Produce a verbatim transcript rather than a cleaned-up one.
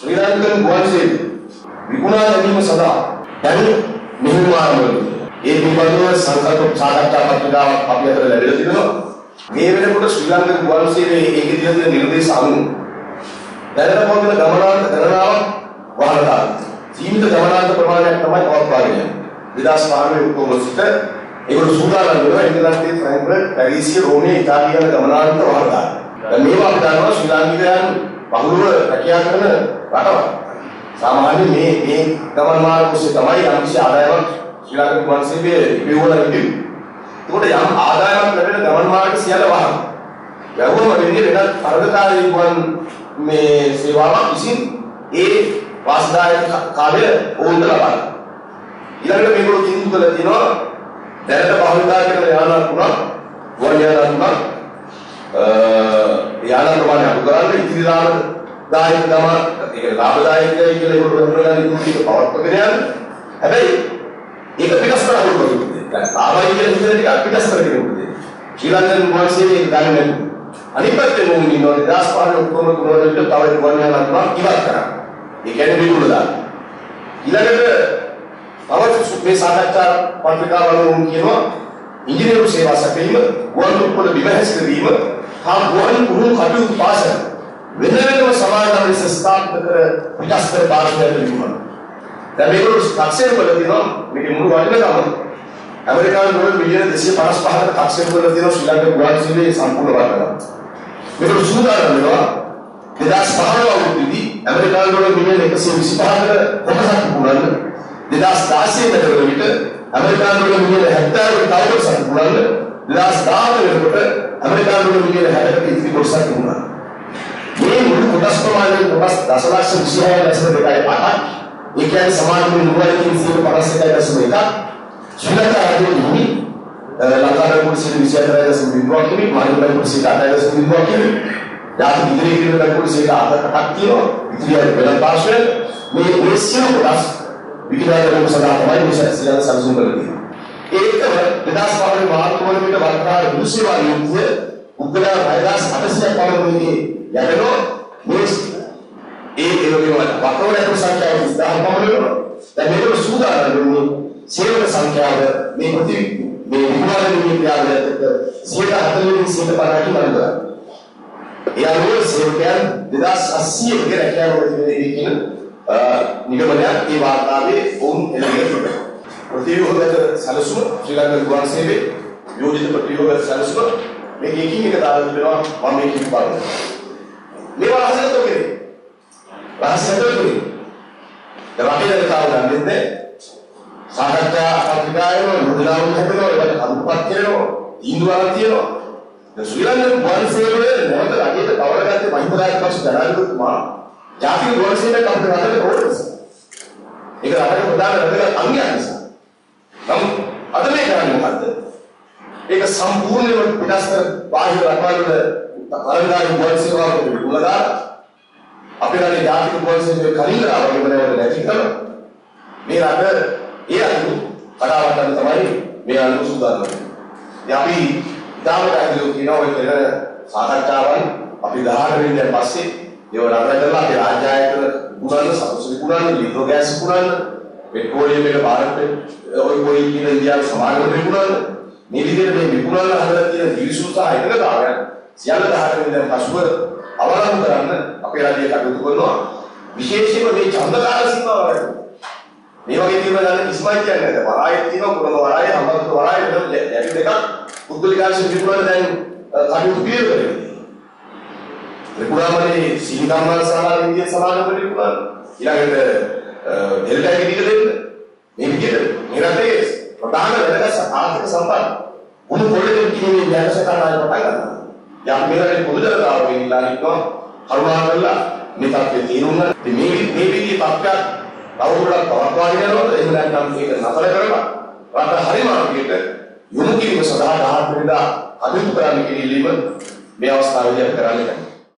ශ්‍රී Lankan ගුවන්සේවය විකුණා ගැනීම සඳහා දැන් මෙහෙයුම්මාරවලදී ඒ පිළිබඳව සංකල්ප සාකච්ඡා පත්‍රිකාවක් අපි අතර ලැබිලා තිබෙනවා. මේ වෙනකොට ශ්‍රී ලංකන් ගුවන්සේවයේ ඒකේ තියෙන නිර්දේශ අනුව දැනට පවතින ගමනාන්ත ගණනාවක් වහලා දානවා. සීමිත ගමනාන්ත ප්‍රමාණයක් තමයි පවත්වාගෙන යන්නේ. දෙදාස් පහළොව ඔක්තෝබර් සිට ඒගොල්ලෝ සූදානම් වෙනවා ඉංග්‍රීසි, ෆ්‍රැන්ක්ෆර්ට්, පැරිස්, රෝමේ, ඉතාලිය යන ගමනාන්ත වහලා දානවා. දැන් මේවා අපි දන්නවා ශ්‍රී ලාංකිකයන් බහුලව රැකියා කරන රටවල්. සාමාන්‍ය මේ මේ ගමන් මාර්ග ඔස්සේ තමයි යම්කිසි ආදායමක් ශ්‍රී ලංකන් ගුවන්සේවයේ ඉබේවල ඉන්නේ. ඒකට යම් ආදායමක් ලැබෙන ගමන් මාර්ග සියල්ල වහන. යවුම වෙන්නේ වෙනත් තරගකාරී ගුවන් මේ සේවාවක් විසින් ඒ වාසදායක කාර්ය ඕනට ලබන. ඊළඟට මේගොල්ලෝ තීන්දුව කළා තියෙනවා දැනට භාවිතා කරන යාන තුනක් ගුවන් යාන තුනක් යාන ප්‍රමාණය අඩු කරන්න ඉතිරි ලාභ දායක තම ඒක ලාභදායකයි කියලා ඒගොල්ලෝ හඳුනගන්න ඉක්මනට පවත්වාගෙන යන්න. හැබැයි ඒක පිටස් කරන්න ඕනේ. දැන් ලාභයි කියන විදිහට ටිකක් පිටස් කරගෙන ඉන්නේ. ශ්‍රී ලංකන් ගුවන්සේවයේ ගන්නේ නැහැ. අනිත් පැත්තේ මොකද ඉන්නවද දෙදාස් පහළොව ඔක්තෝබර් තුනට තව ගුවන් යාන තුනක් ඉවත් කරා. ඒ කියන්නේ විකුණලා දාන්න. ඊළඟට තවත් මේ සාකච්ඡා පත්‍රිකාවල වුන් කියනවා ඉංජිනේරු සේවා සැපයීම, ගුවන් උත්පල බිම හැසිරවීම, හා ගුවන් පුහුණු කටයුතු පාසල වෙන වෙනම සමාජ ලෙස ස්ථාපිත කර පිටස්තර පාර්ශ්වයට විකුණනවා. දැන් මේගොල්ලෝ තාක්ෂණ වල තියෙනවා මේක මුළු වටිනකම ඇමරිකානු ඩොලර් මිලියන දෙසිය පනස් පහකට තාක්ෂණ වල තියෙනවා ශ්‍රී ලංකා ගුවන්සේවයේ සම්පූර්ණ වටිනකම. මේගොල්ලෝ සූදානම් වෙනවා දෙදාස් පහළොව අවුරුද්දේදී ඇමරිකානු ඩොලර් මිලියන එකසිය විසිපහකට කොටසක් පුරන්න දෙදාස් දාසය වෙනකොට විට ඇමරිකානු ඩොලර් මිලියන හැත්තෑවකට තව කොටසක් පුරන්න දෙදාස් දාහත වෙනකොට ඇමරිකානු ඩොලර් මිලියන හැත්තෑවකට ඉතිරි කොටසක් පුරන්න. මේ මුළු කොටස් ප්‍රමාණය කොටස් දසලක්ෂ විසිහය දශම දෙකයි අටක්. ඒ කියන්නේ සමාජයේ නුවණකින් සියයට පනස් එකයි දශම එකක්. ශ්‍රී ලංකා රජයේ ලංකාවේ කුසිය විසිහතර දශම බිඳුවක් කිමි මානවය කුසිය අටයි දශම බිඳුවක් කිමි යාති ඉදිරියේ කියන කුසිය අටක් තියෙනවා. ඉතිරිය වෙන පාර්ශ්වය මේ මේ සියලු කොටස් විකිදායකව සදා තමයි මේ සියල්ල සම්සුන් කරන්නේ. ඒකම දෙදාස් පහළොව මාර්තු වලට වර්තමාන දුසේවා යුද්ධය උග්‍රා වෛරස් අටසියක් පමණදී යැදෙනෝ මේ ඒ ඒකේ වකවලට සංඛ්‍යාව විස්තර පමණනවා. දැන් මේක සූදානම් වෙන්නේ සේවක සංඛ්‍යාව මේ ප්‍රති මේ විමානයේ ක්‍රියාවලියට සියයට හතළිස් සියයට පනහට වරදා. ඒ අනුව සේවකයන් දෙදාස් අසීය ගේ රැකියාවලදී කියන නිගමනයක් මේ වාර්තාවේ වුන් එළගෙන ප්‍රතිව්‍යුහගත සැලසුම ශ්‍රී ලංකා ගුවන්සේවයේ යෝජිත ප්‍රතිව්‍යුහගත සැලසුම මේක එකින් එක දාලා තිබෙනවා මම මේක කිව්වා. මේවා රහසට ඔකේ. රහසට ඔකේ. දරාපේ දාලා ගන්නේ සාකච්ඡා පත්‍රිකාවල මුදලාවු හැදෙනවා ඒකට අනුපත් කරනවා ඉන්දුවාවක් තියෙනවා. දැන් ශ්‍රී ලංකා ගුවන්සේවයේ නැවත රජයට කවරගත්තේ මහින්ද රාජපක්ෂ ජනාධිපතිතුමා ජාතික ගුවන්සේවයට අපිට රටට ඕනස්. ඒක රටේ ප්‍රධාන වැදගත් අංගයක් නිසා. නමුත් අද මේ කරන්නේ මොකද්ද? ඒක සම්පූර්ණයෙන්ම පිටස්තර බාහිර රටවල් වල තරංගායි ගුවන්සේවාවක විකුණලා අපේ රටේ ජාතික ගුවන්සේවයේ කලින් ආවගේ වෙනවද නැති කරනවා. මේ රට ඒ අනුව කඩාවට්ටන්න තමයි මේ අනුව සූදානම් වෙන්නේ. ඉතින් අපි දාමට ඇදලා කියනවා ඔය පෙර සාකච්ඡාවන් අපි දහඅට වෙනිදා පස්සේ ඒව නතර කරලා අපි රාජ්‍ය ආයතන පුරන්න සතුටු පුරන්න ලිතෝ ගෑස් පුරන්න පෙට්‍රෝලියම් එක ಭಾರತ ඔය කොයි කියන ඉන්දියාවේ සමාගම විකුණන්න මේ විදිහට මේ විකුණන්න හදලා තියෙන දිවිසුතා එකකතාවයන් සියල්ල දහඅට වෙනිදා පසුව අවලංගු කරන්න අපේ රාජ්‍යය කටයුතු කරනවා. විශේෂයෙන්ම මේ ඡන්දකාල සීමාව වැඩි මේ වගේ තියෙනවා දැන් කිස්මයි කියන්නේ නැහැ. වරායෙත් තියෙනවා කුරුම වරායෙ හම්බන්තොට වරායෙ වෙන ලැබි දෙකක් පුද්ගලිකාංශ විකුණන දැන් කටයුතු පිළිවෙල කරනවා. ත්‍රිපුරාමලේ සීනිකාම්මාල සමාජ විද්‍යා සමාජවල විකුණන ඊළඟට ඩෙල්ටා එක ටික දෙන්න මේ විදිහට මේ රටේ ප්‍රධාන වැදගත් ආර්ථික සම්පත් උණු පොළේ කියන්නේ ව්‍යාපාරය පටන් ගන්නවා. යම් මේකට පොදු ජනතාව වෙන්නලා ඉන්නවා කරුණාකරලා මේ තත්ත්වයේ තීරුම් ගන්න. මේ මේ විදිහේ තත්ත්වයක් තවදුරටත් පවත්වාගෙන යනකොට එහෙම නැත්නම් මේක නතර කරලා රට හරිම අර්ථයට යොමු කිරීම සඳහා දහඅට වෙනිදා කටයුතු කරන්න කියන ඉල්ලීම මේ අවස්ථාවේදී අපි කරන්නේ.